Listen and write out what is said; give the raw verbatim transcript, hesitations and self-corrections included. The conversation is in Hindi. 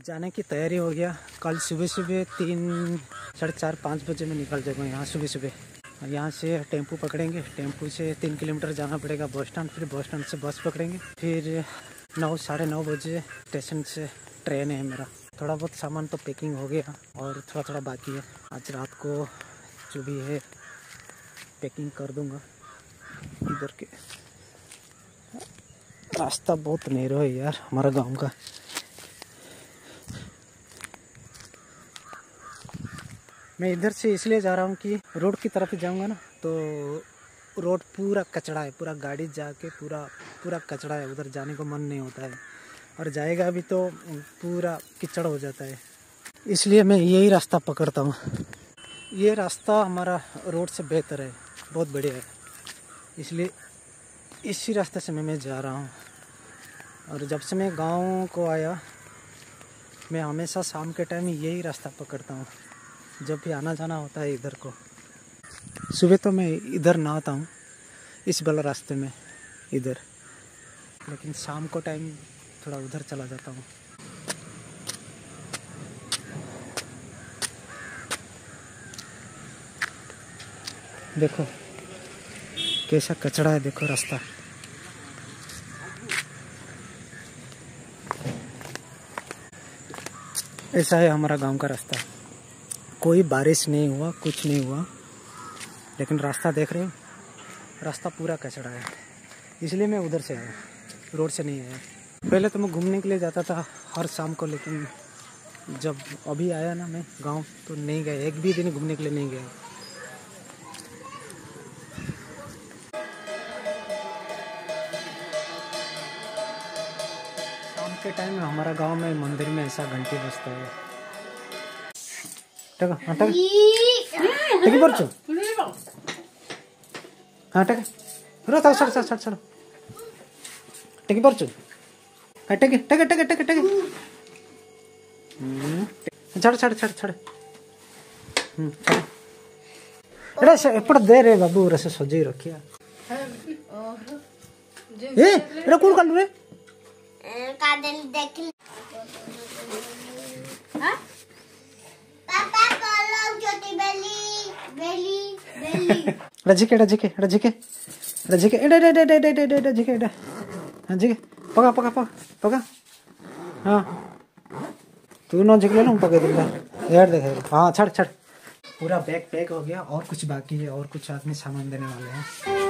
जाने की तैयारी हो गया। कल सुबह सुबह तीन साढ़े चार पाँच बजे में निकल जाएगा यहाँ सुबह सुबह। यहाँ से टेम्पो पकड़ेंगे, टेम्पो से तीन किलोमीटर जाना पड़ेगा बस स्टैंड, फिर बस स्टैंड से बस पकड़ेंगे, फिर नौ साढ़े नौ बजे स्टेशन से ट्रेन है मेरा। थोड़ा बहुत सामान तो पैकिंग हो गया और थोड़ा थोड़ा बाकी है। आज रात को जो भी है पैकिंग कर दूँगा। इधर के रास्ता बहुत नैरो है यार हमारा गांव का। मैं इधर से इसलिए जा रहा हूँ कि रोड की तरफ जाऊँगा ना तो रोड पूरा कचड़ा है, पूरा गाड़ी जाके पूरा पूरा कचड़ा है, उधर जाने को मन नहीं होता है, और जाएगा भी तो पूरा कीचड़ हो जाता है। इसलिए मैं यही रास्ता पकड़ता हूँ। ये रास्ता हमारा रोड से बेहतर है, बहुत बढ़िया है, इसलिए इसी रास्ते से मैं मैं जा रहा हूँ। और जब से मैं गांव को आया मैं हमेशा शाम के टाइम यही रास्ता पकड़ता हूँ, जब भी आना जाना होता है इधर को। सुबह तो मैं इधर ना आता हूँ इस वाला रास्ते में इधर, लेकिन शाम को टाइम थोड़ा उधर चला जाता हूँ। देखो कैसा कचड़ा है, देखो रास्ता। ऐसा है हमारा गांव का रास्ता। कोई बारिश नहीं हुआ, कुछ नहीं हुआ, लेकिन रास्ता देख रहे हो, रास्ता पूरा कचड़ा है, इसलिए मैं उधर से आया, रोड से नहीं आया। पहले तो मैं घूमने के लिए जाता था हर शाम को, लेकिन जब अभी आया ना मैं गांव तो नहीं गया, एक भी दिन घूमने के लिए नहीं गया। शाम के टाइम में हमारा गांव में मंदिर में ऐसा घंटी बजता है। टका हाँ टका टकी पड़चो हाँ टका रो ताऊ सर सर सर सर टकी पड़चो हाँ टकी टका टका टका टका छड़ छड़ छड़ छड़ हम्म छड़ एड़ा से एपड़ दे रे बाबू रसे सजई रखिया ए एड़ा कोन कालू रे कादल देख हां पापा कॉलो छोटी बेली बेली बेली रजिके रजिके रजिके रजिके एडे एडे एडे एडे एडे रजिके एडे हां जिके पका पका पका पका हां तू न जिके ना पका दे यार देख हां छड़ छड़। पूरा बैग पैक हो गया और कुछ बाकी है, और कुछ आदमी सामान देने वाले हैं।